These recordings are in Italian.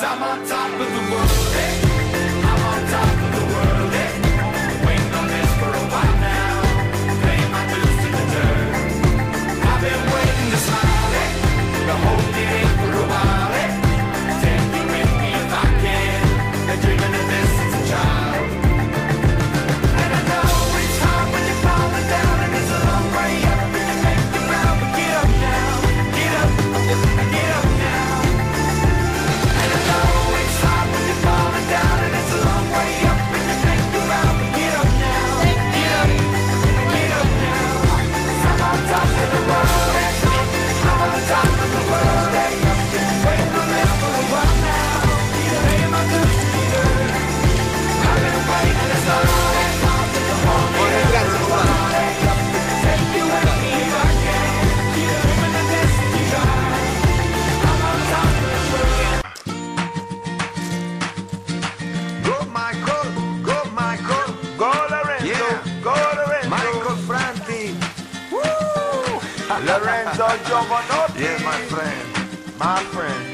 I'm on top of the world, hey. I'm on top of the world, hey. Waiting on this for a while now, paying my dues to the dirt. I've been waiting to smile, hey, to hold it in for a while, hey. Take me with me if I can, been dreaming of this since a child. And I know it's hard when you're falling down, and it's a long way up, and you make the ground, but get up now, get up, get up now. And I know it's hard when you're falling down, and it's a long way up, and you make the ground, but get up now, get up now. I'm on top of the world, I'm on top of the world, waiting for this for a while now, paying my dues to the dirt. I've been waiting this long, Grazie, take you with me if I can, dreaming of this since a child. I'm on top of the world. Go Michael, go Michael, go Lorenzo, yeah. Go Lorenzo, Michael Franti, woo! Lorenzo Giovanotti, yeah, my friend, my friend.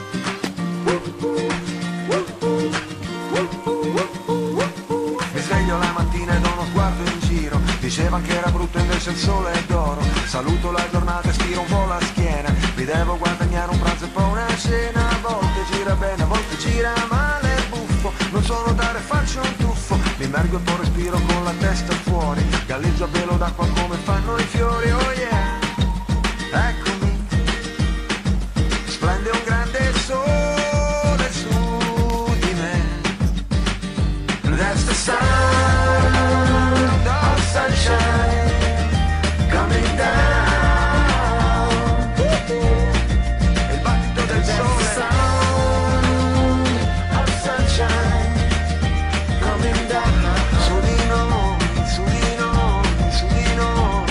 Mi sveglio la mattina e do uno sguardo in giro, diceva che era brutto invece il sole è d'oro. Saluto la giornata e stiro un po' la schiena, mi devo guadagnare un pranzo e poi una cena. A volte gira bene, a volte gira male, buffo, non so nuotare, faccio un tuffo, mi immergo e poi respiro con la testa fuori, galleggio a velo d'acqua come fanno i fiori. Oh yeah, eccomi, splende un grande sole su di me. That's the sound of sunshine coming down. Il battito del sole. Sound of sunshine coming down. Su di noi, su di noi, su di noi.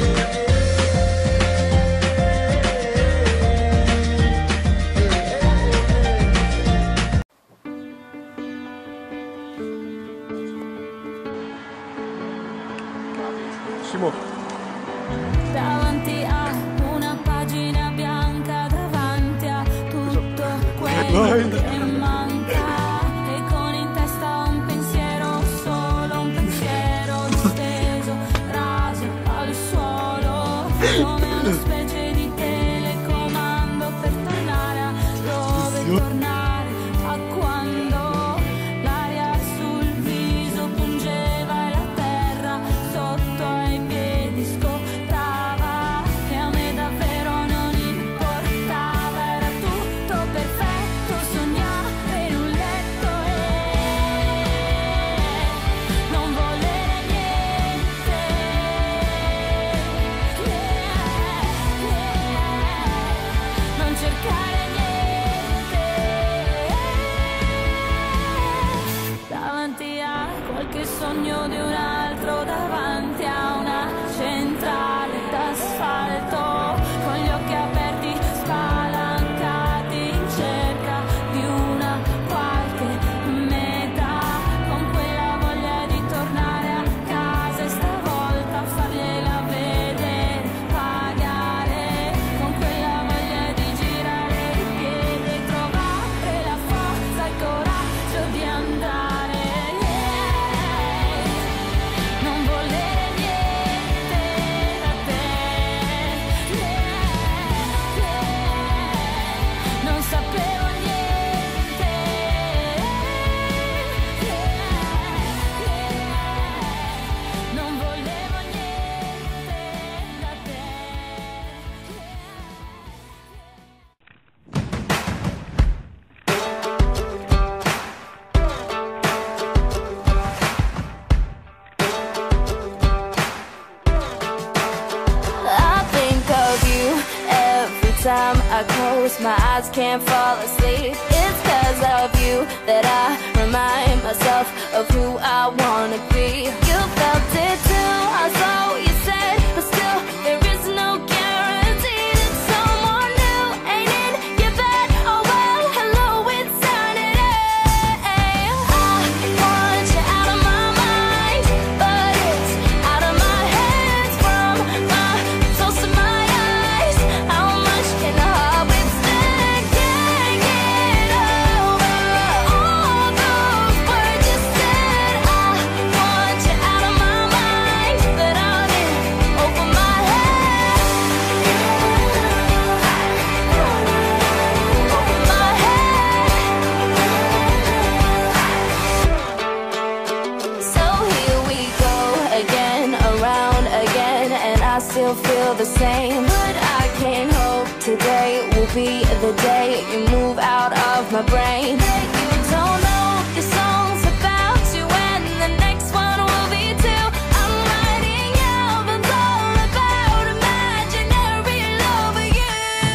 Simo. Davanti a una pagina bianca, davanti a tutto quello che manca, e con in testa un pensiero solo, un pensiero disteso, raso al suolo, come una specie di telecomando per tornare a dove tornare, a quando l'aria sul viso pungeva e la terra sotto ai piedi scottava, e a me davvero non importava, era tutto perfetto, sognare in un letto e non volere niente, non cercare niente, davanti a qualche sogno di un altro, davanti a una centrale d'asfalto, con gli occhi aperti spalancati in cerca di una qualche meta, con quella voglia di tornare a casa e stavolta fargliela vedere, pagare, con quella voglia di girare i piedi, trovare la forza e il coraggio di andare, non volere niente da te, non sapevo niente, non volevo niente da te. I think of you every time I close my eyes, can't fall asleep. It's 'cause of you that I remind myself of who I wanna be. You felt it too, I saw what you said, but still there is no guarantee that someone new ain't in your bed. Oh well, hello, it's Saturday. I want you out of my mind, but it's out of my hands, from my soul to my eyes. How much can a heart withstand? Can't get away. be the day you move out of my brain. You don't know the songs about you and the next one will be too. I'm writing albums all about imaginary love for you.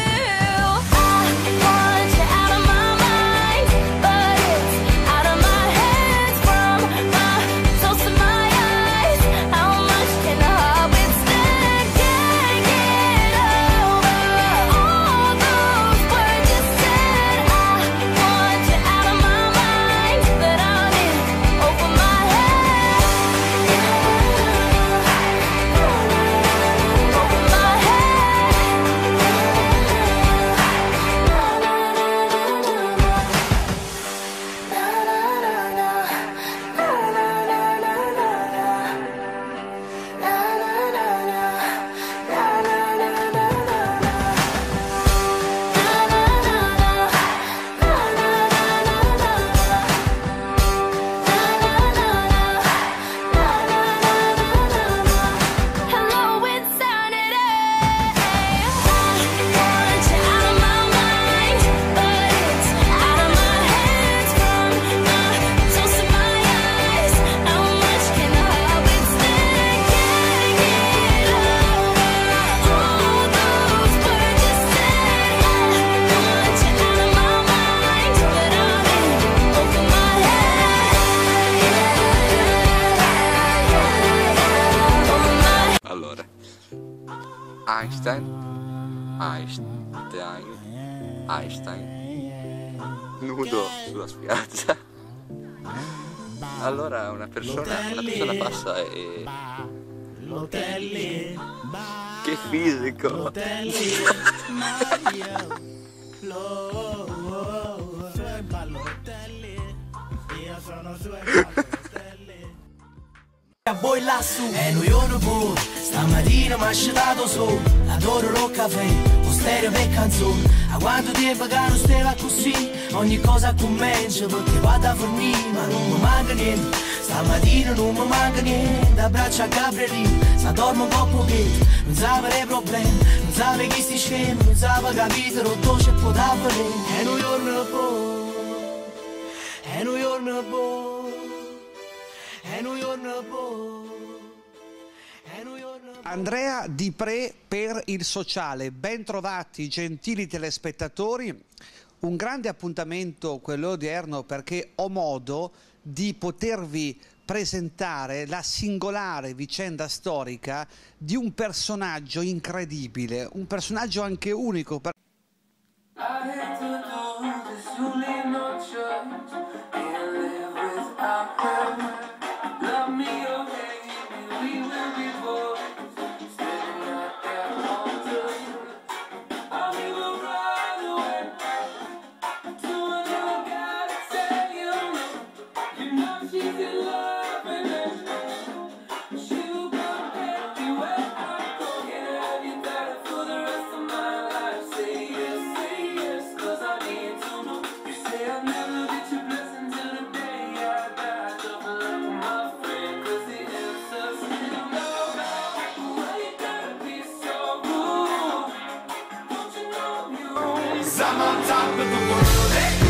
I want you out of my mind, but it's out of my hands, from my soul to my eyes. How much can a heart withstand? Can't get over all those words you said. I want you out of my mind, but I need over my head. Over my Hello, it's Saturday. I want you out of my mind, but it's out of my hands, from my soul to my eyes. How much can a heart withstand? Can't get over all those words you said. I want you out of my mind, but I'm in over my head. Allora, Einstein, nudo sulla spiaggia. Allora una persona passa e... Che fisico! A voi lassù è New York pure. Stamattina mi ha asciugato solo. Adoro lo caffè, lo stereo per canzoni. A quanto tempo che non stava così. Ogni cosa comincia perché vado a fornire. Ma non mi manca niente. Stamattina non mi manca niente. Abbraccio a Gabrielino, se dormo un po' pochetto. Non sapere i problemi, non sapere chi sti scemi. Non sapere capire rotto c'è po' da valere. È New York pure. È New York pure. È New York pure. Andrea Di Pre per Il Sociale. Ben trovati gentili telespettatori, un grande appuntamento quello odierno perché ho modo di potervi presentare la singolare vicenda storica di un personaggio incredibile, un personaggio anche unico. I hate to do this, you leave no choice. Can't live without her. Love me or hate me, we will be boys. Standing at that altar, I'll even run away to another guy to tell you no. You know she's in love with me. She will come everywhere I go. Can't have you better for the rest of my life. Say yes, 'cause I need to know. You say I'll never get your blessing till the day I die. Double up my friend, 'cause the answer's still no. Why you gotta be so rude? Don't you know I'm you? 'Cause I'm on top of the world, hey.